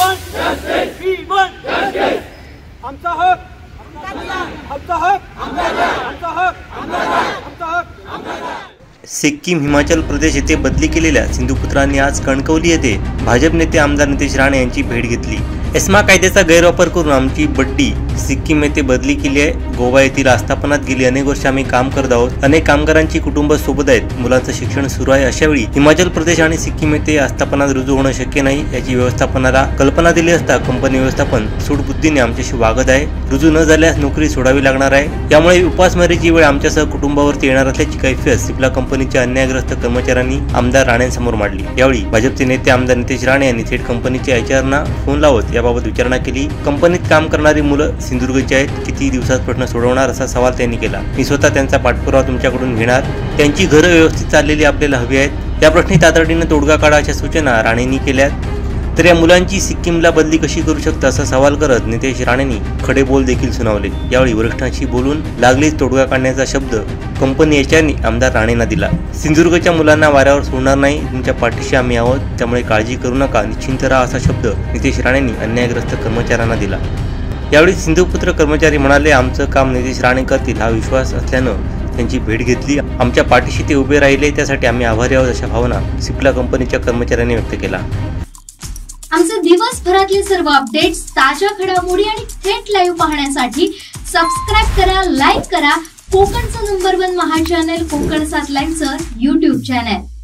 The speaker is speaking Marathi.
आमचा हक, आमचा हक, आमचा हक। सिक्कीम हिमाचल प्रदेश येथे बदली केलेल्या सिंधुपुत्रांनी आज कणकवली येथे भाजप नेते आमदार नितेश राणे यांची भेट घेतली। एस्मा कायद्याचा गैरवापर करून आमची बड्डी सिक्कीम येथे बदली केली आहे। गोवा येथील आस्थापनात गेली अनेक वर्ष आम्ही काम करत आहोत। अनेक कामगारांची कुटुंब सोबत आहेत। मुलांचं शिक्षण सुरू आहे। अशावेळी हिमाचल प्रदेश आणि सिक्कीम येथे आस्थापनात रुजू होणं शक्य नाही याची व्यवस्थापनाला कल्पना दिली असता कंपनी व्यवस्थापन सूडबुद्धीने आमच्याशी वागत आहे। रुजू न झाल्यास नोकरी सोडावी लागणार आहे। यामुळे उपासमारीची वेळ आमच्यासह कुटुंबावरती येणार असल्याची कैफियत सिप्ला कंपनीच्या अन्यायग्रस्त कर्मचाऱ्यांनी आमदार राणेंसमोर मांडली। यावेळी भाजपचे नेते आमदार नितेश राणे यांनी थेट कंपनीच्या एचआरना फोन लावत याबाबत विचारणा केली। कंपनीत काम करणारी मुलं सिंधुदुर्गची आहेत, किती दिवसात प्रश्न सोडवणार असा सवाल त्यांनी केला। मी स्वतः त्यांचा पाठपुरावा तुमच्याकडून घेणार। त्यांची घरं व्यवस्थित चाललेली आपल्याला हवी आहेत। या प्रश्नी तातडीने तोडगा काढा अशा सूचना राणेंनी केल्यात। तर या मुलांची सिक्कीमला बदली कशी करू शकता असा सवाल करत नितेश राणेंनी खडे बोल देखील सुनावले। यावेळी वरिष्ठांशी बोलून लागलीच तोडगा काढण्याचा शब्द कंपनी एचआरनी आमदार राणेंना दिला। सिंधुदुर्गच्या मुलांना वाऱ्यावर सोडणार नाही, तुमच्या पाठीशी आम्ही आहोत, त्यामुळे काळजी करू नका, निश्चिंत राहा असा शब्द नितेश राणेंनी अन्यायग्रस्त कर्मचाऱ्यांना दिला। यावेळी सिंधुपुत्र कर्मचारी म्हणाले, आमचं काम नितेश राणे करतील हा विश्वास असल्यानं त्यांची भेट घेतली। आमच्या पाठीशी ते उभे राहिले, त्यासाठी आम्ही आभारी आहोत अशा भावना सिप्ला कंपनीच्या कर्मचाऱ्यांनी व्यक्त केला। आमचे दिवसभरातले सर्व अपडेट्स, ताज्या घडामोडी आणि थेट लाईव्ह पाहण्यासाठी सबस्क्राइब करा, लाईक करा कोकणचं नंबर 1 महा चॅनल कोकण 7 लाईव्हचं YouTube चॅनल।